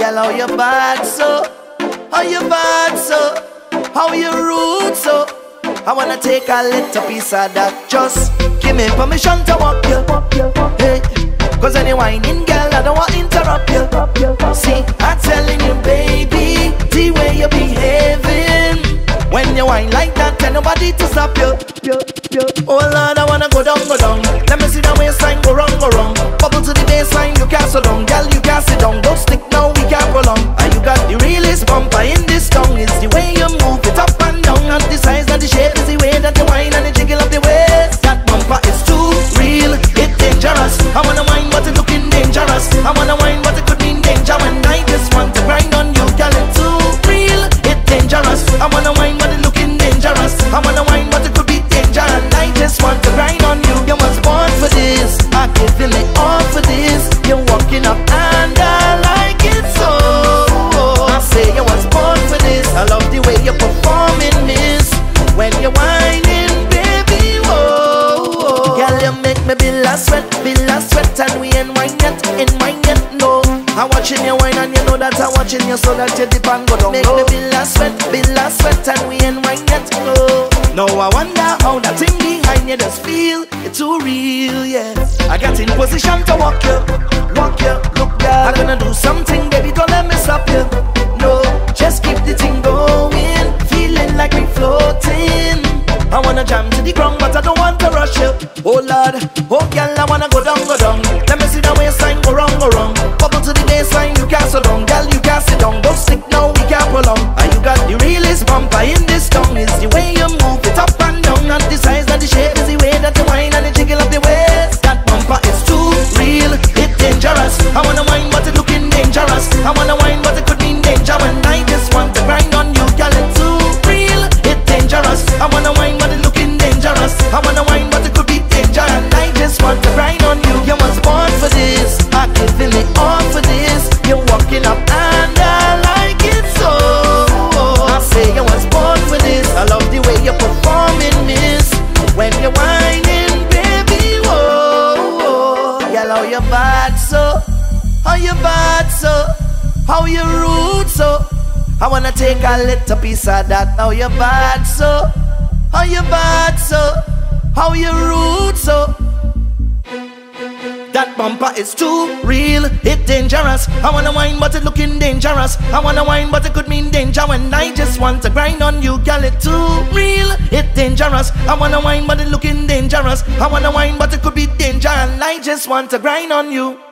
Girl, how you bad so? How you bad so? How you rude so? I wanna take a little piece of that. Just give me permission to walk you. Hey, cause any whining girl, I don't want to interrupt you. See, I'm telling you, baby, the way you behaving. When you whine like that, tell nobody to stop you. Oh Lord, I wanna go down, go down. Let me see the waistline go wrong, go wrong. Bubble to the baseline, you can't sit down. Girl, you can't sit down. Don't stick now, we can't prolong. And you got the realest bumper in this tongue. It's the way you move it up and down. And the size and the shape is the way that you whine and the jiggle of the waist. That bumper is too real, it's dangerous. I wanna whine but it's looking dangerous. I wanna whine but it could mean danger. And I just want to grind on you, girl, it's too real, it's dangerous. I wanna whine but it's looking dangerous. I wanna whine but it could be danger. And I just want to grind on you. You was born for this, I'm giving it all for this. You're walking up and I like it so. I say you was born for this. I love the way you're performing this. When you're whining, baby, whoa. Girl, you make me be last sweat, and we ain't wine yet, no. I'm watching you whine and you know that I'm watching you so that you dip and go down. Make me be last sweat, and we ain't wine yet, no. Now I wonder how that thing behind you just feel. It's too real, yeah. I got in position to walk you, look girl. I'm gonna do something, baby, don't let me stop you. No, just keep the thing going, feeling like we floating. I wanna jam to the ground, but I don't want to rush you. Oh Lord, oh girl, I wanna go down, go down. Let me see the waistline go wrong, go wrong. Bubble to the baseline, you can't sit down. Girl, you can't sit down. Don't stick now, we can't prolong. And you got the realest bumper in this tongue. It's the way you move it up and down. And the size and the shape is the way that you whine and the jiggle of the waist. That bumper is too real, it's dangerous. I wanna whine, but it looking dangerous. I wanna whine, but it could mean danger. And I just want to grind on you, girl, it's too real, it's dangerous. I wanna whine, but it looking dangerous. I wanna whine, but it could be danger. And I just want to grind on you. You was born for this, I'm giving it all for this. You're walking up and I like it so. I say you was born for this. I love the way you're performing this. When you're whining, baby, whoa. Girl, how you bad so? How you bad so? How you rude so? I wanna take a little piece of that. How you bad so? How you bad so? How you rude so? That bumper is too real, it's dangerous. I wanna whine but it looking dangerous. I wanna whine but it could mean danger. When I just want to grind on you, girl, it's too real, it's dangerous. I wanna whine but it looking dangerous. I wanna whine but it could be danger. And I just want to grind on you.